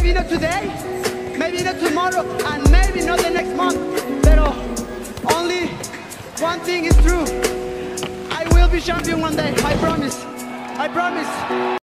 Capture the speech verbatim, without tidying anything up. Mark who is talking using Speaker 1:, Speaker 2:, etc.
Speaker 1: Maybe not today, maybe not tomorrow, and maybe not the next month. Pero only one thing is true. I will be champion one day. I promise. I promise.